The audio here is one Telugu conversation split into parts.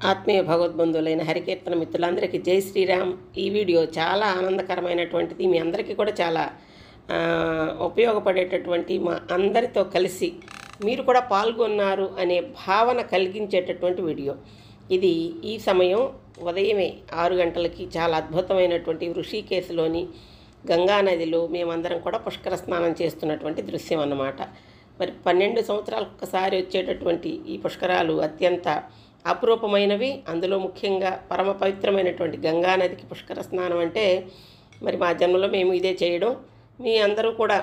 ఆత్మీయ భగవద్బంధువులైన హరికీర్తన మిత్రులందరికీ జై శ్రీరామ్. ఈ వీడియో చాలా ఆనందకరమైనటువంటిది. మీ అందరికీ కూడా చాలా ఉపయోగపడేటటువంటి, మా అందరితో కలిసి మీరు కూడా పాల్గొన్నారు అనే భావన కలిగించేటటువంటి వీడియో ఇది. ఈ సమయం ఉదయమే 6 గంటలకి చాలా అద్భుతమైనటువంటి ఋషికేశ్లోని గంగానదిలో మేమందరం కూడా పుష్కర స్నానం చేస్తున్నటువంటి దృశ్యం అన్నమాట. మరి 12 సంవత్సరాలకు ఒకసారి వచ్చేటటువంటి ఈ పుష్కరాలు అత్యంత అపురూపమైనవి. అందులో ముఖ్యంగా పరమ పవిత్రమైనటువంటి గంగానదికి పుష్కర స్నానం అంటే మరి మా జన్మలో మేము ఇదే చేయడం. మీ అందరూ కూడా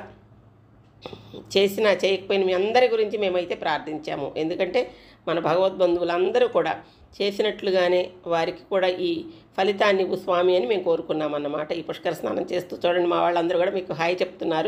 చేసినా చేయకపోయినా మీ అందరి గురించి మేమైతే ప్రార్థించాము. ఎందుకంటే మన భగవద్బంధువులందరూ కూడా చేసినట్లుగానే వారికి కూడా ఈ ఫలితాన్ని ఇవ్వు స్వామి అని మేము కోరుకున్నామన్నమాట. ఈ పుష్కర స్నానం చేస్తూ చూడండి, మా వాళ్ళందరూ కూడా మీకు హాయ్ చెప్తున్నారు.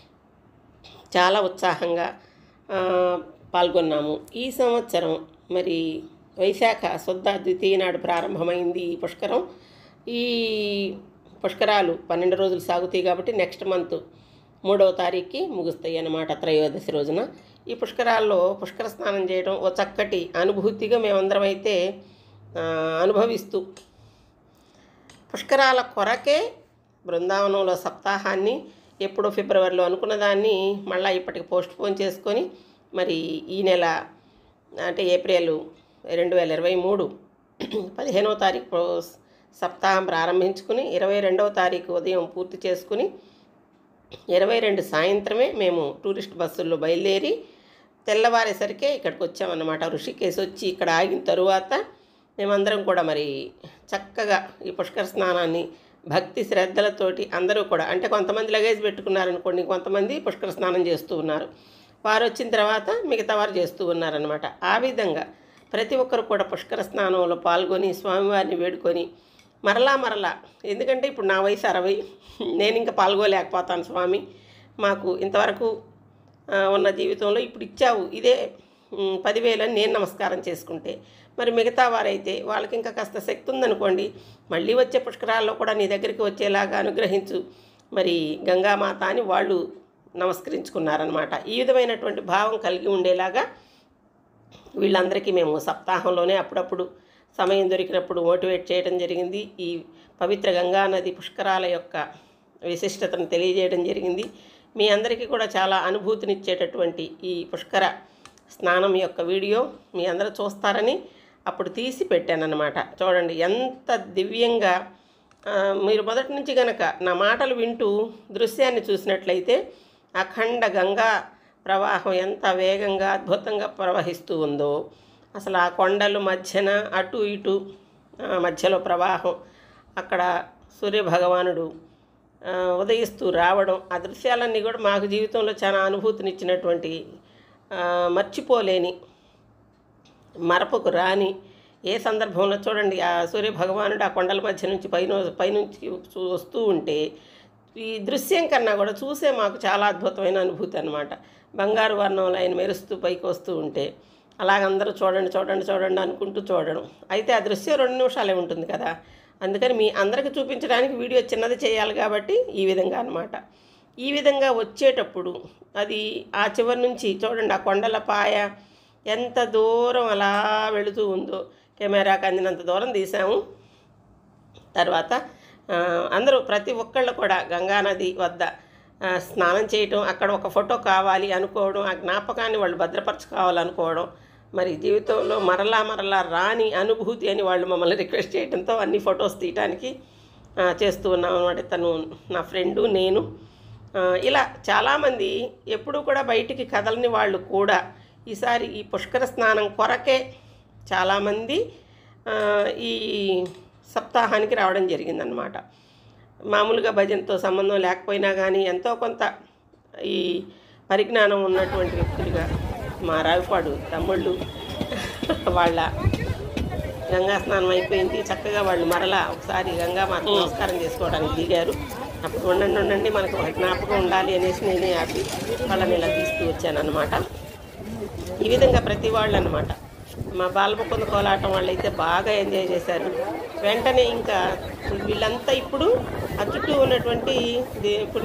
చాలా ఉత్సాహంగా పాల్గొన్నాము. ఈ సంవత్సరం మరి వైశాఖ శుద్ధ ద్వితీయ నాడు ప్రారంభమైంది ఈ పుష్కరం. ఈ పుష్కరాలు 12 రోజులు సాగుతాయి కాబట్టి నెక్స్ట్ మంత్ 3వ తారీఖుకి ముగుస్తాయి అన్నమాట, త్రయోదశి రోజున. ఈ పుష్కరాల్లో పుష్కర స్నానం చేయడం ఓ చక్కటి అనుభూతిగా మేమందరం అయితే అనుభవిస్తూ పుష్కరాల కొరకే బృందావనంలో సప్తాహాన్ని ఎప్పుడో ఫిబ్రవరిలో అనుకున్న దాన్ని మళ్ళీ ఇప్పటికి పోస్ట్ పోన్ చేసుకొని మరి ఈ నెల అంటే ఏప్రిల్ 2023 15వ తారీఖు సప్తాహం ప్రారంభించుకుని 22వ తారీఖు ఉదయం పూర్తి చేసుకుని 22 సాయంత్రమే మేము టూరిస్ట్ బస్సుల్లో బయలుదేరి తెల్లవారేసరికే ఇక్కడికి వచ్చామన్నమాట. ఋషికేశ్ వచ్చి ఇక్కడ ఆగిన తరువాత మేమందరం కూడా మరి చక్కగా ఈ పుష్కర స్నానాన్ని భక్తి శ్రద్ధలతోటి అందరూ కూడా, అంటే కొంతమంది లగేజ్ పెట్టుకున్నారనుకోండి, కొంతమంది పుష్కర స్నానం చేస్తూ ఉన్నారు. వారు వచ్చిన తర్వాత మిగతా వారు చేస్తూ ఉన్నారనమాట. ఆ విధంగా ప్రతి ఒక్కరు కూడా పుష్కర స్నానంలో పాల్గొని స్వామివారిని వేడుకొని మరలా ఎందుకంటే ఇప్పుడు నా వయసు 60, నేను ఇంకా పాల్గొలేకపోతాను స్వామి, మాకు ఇంతవరకు ఉన్న జీవితంలో ఇప్పుడు ఇచ్చావు ఇదే 10,000 అని నేను నమస్కారం చేసుకుంటే, మరి మిగతా వారైతే వాళ్ళకి ఇంకా కాస్త శక్తి ఉందనుకోండి, మళ్ళీ వచ్చే పుష్కరాల్లో కూడా నీ దగ్గరికి వచ్చేలాగా అనుగ్రహించు మరి గంగామాత అని వాళ్ళు నమస్కరించుకున్నారనమాట. ఈ విధమైనటువంటి భావం కలిగి ఉండేలాగా వీళ్ళందరికీ మేము సప్తాహంలోనే అప్పుడప్పుడు సమయం దొరికినప్పుడు మోటివేట్ చేయడం జరిగింది. ఈ పవిత్ర గంగానది పుష్కరాల యొక్క విశిష్టతను తెలియజేయడం జరిగింది. మీ అందరికీ కూడా చాలా అనుభూతినిచ్చేటటువంటి ఈ పుష్కర స్నానం యొక్క వీడియో మీ అందరూ చూస్తారని అప్పుడు తీసి పెట్టానన్నమాట. చూడండి ఎంత దివ్యంగా, మీరు మొదటి నుంచి కనుక నా మాటలు వింటూ దృశ్యాన్ని చూసినట్లయితే అఖండ గంగా ప్రవాహం ఎంత వేగంగా అద్భుతంగా ప్రవహిస్తూ ఉందో, అసలు ఆ కొండలు మధ్యన అటు ఇటు మధ్యలో ప్రవాహం, అక్కడ సూర్యభగవానుడు ఉదయిస్తూ రావడం, ఆ దృశ్యాలన్నీ కూడా మాకు జీవితంలో చాలా అనుభూతినిచ్చినటువంటి, మర్చిపోలేని, మరపుకు రాని ఏ సందర్భంలో చూడండి ఆ సూర్యభగవానుడు ఆ కొండల మధ్య నుంచి పైనుంచి వస్తూ ఉంటే ఈ దృశ్యం కన్నా కూడా చూసే మాకు చాలా అద్భుతమైన అనుభూతి అన్నమాట. బంగారు వర్ణంలో ఆయన మెరుస్తూ పైకి వస్తూ ఉంటే అలాగందరూ చూడండి అనుకుంటూ చూడడం. అయితే ఆ దృశ్యం 2 నిమిషాలే ఉంటుంది కదా, అందుకని మీ అందరికీ చూపించడానికి వీడియో చిన్నది చేయాలి కాబట్టి ఈ విధంగా అన్నమాట. ఈ విధంగా వచ్చేటప్పుడు అది ఆ చివరి నుంచి చూడండి ఆ కొండల పాయ ఎంత దూరం అలా వెళుతూ ఉందో, కెమెరాకి అందినంత దూరం తీసాము. తర్వాత అందరూ ప్రతి ఒక్కళ్ళు కూడా గంగానది వద్ద స్నానం చేయటం, అక్కడ ఒక ఫోటో కావాలి అనుకోవడం, ఆ జ్ఞాపకాన్ని వాళ్ళు భద్రపరచుకోవాలనుకోవడం, మరి జీవితంలో మరలా రాని అనుభూతి అని వాళ్ళు మమ్మల్ని రిక్వెస్ట్ చేయడంతో అన్ని ఫొటోస్ తీయడానికి చేస్తూ ఉన్నాం అన్నమాట. తను నా ఫ్రెండు, నేను, ఇలా చాలామంది ఎప్పుడూ కూడా బయటికి కదలని వాళ్ళు కూడా ఈసారి ఈ పుష్కర స్నానం కొరకే చాలామంది ఈ సప్తాహానికి రావడం జరిగిందనమాట. మామూలుగా భజనతో సంబంధం లేకపోయినా కానీ ఎంతో కొంత ఈ పరిజ్ఞానం ఉన్నటువంటి వ్యక్తులుగా మా రావిపాడు తమ్ముళ్ళు వాళ్ళ గంగా స్నానం అయిపోయింది, చక్కగా వాళ్ళు మరలా ఒకసారి గంగామాత నమస్కారం చేసుకోవడానికి దిగారు. అప్పుడు ఉండండి మనకు ఒక జ్ఞాపకం ఉండాలి అనేసి నేనే ఆపి వాళ్ళని ఇలా తీస్తూ వచ్చాను అనమాట. ఈ విధంగా ప్రతి వాళ్ళు అనమాట. మా బాలముకుంద కోలాటం వాళ్ళు అయితే బాగా ఎంజాయ్ చేశారు. వెంటనే ఇంకా వీళ్ళంతా ఇప్పుడు ఆ చుట్టూ ఉన్నటువంటి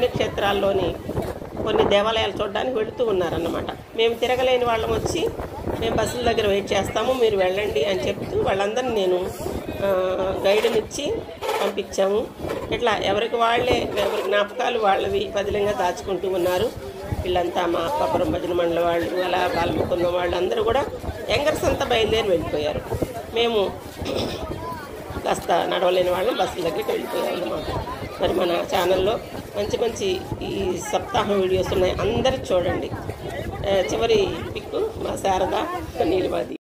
పుణ్యక్షేత్రాల్లోని కొన్ని దేవాలయాలు చూడడానికి వెళుతూ ఉన్నారన్నమాట. మేము తిరగలేని వాళ్ళం వచ్చి మేము బస్సుల దగ్గర వెయిట్ చేస్తాము, మీరు వెళ్ళండి అని చెప్తూ వాళ్ళందరినీ నేను గైడ్నిచ్చి పంపించాము. ఇట్లా ఎవరికి వాళ్ళే ఎవరి జ్ఞాపకాలు వాళ్ళవి పదిలంగా దాచుకుంటూ ఉన్నారు. వీళ్ళంతా మా అప్పాపురం భజన మండలి వాళ్ళు, అలా పాల్గొన్న వాళ్ళు అందరూ కూడా యంగర్స్ అంతా బయలుదేరి వెళ్ళిపోయారు. మేము కాస్త నడవలేని వాళ్ళం బస్సుల దగ్గరికి వెళ్ళిపోయాము. మరి మన ఛానల్లో మంచి మంచి ఈ సప్తాహం వీడియోస్ ఉన్నాయి, అందరూ చూడండి. చివరి పిక్కు మా శారద నీలిమాది.